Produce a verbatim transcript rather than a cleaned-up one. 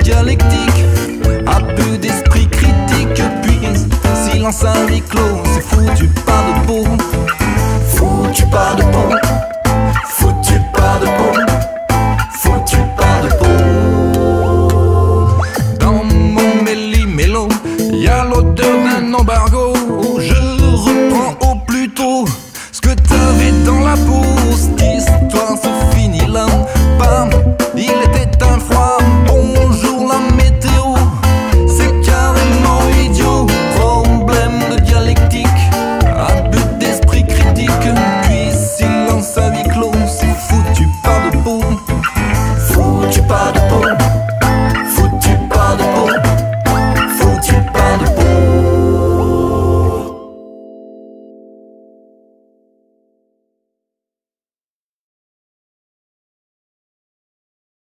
dialectique, un peu d'esprit critique, puis silence à huis clos. C'est foutu pas de peau, foutu pas de peau, foutu pas de peau, foutu pas de peau. Dans mon méli-mélo, y'a l'odeur d'un embargo. Je reprends au plus tôt ce que t'avais dans la peau.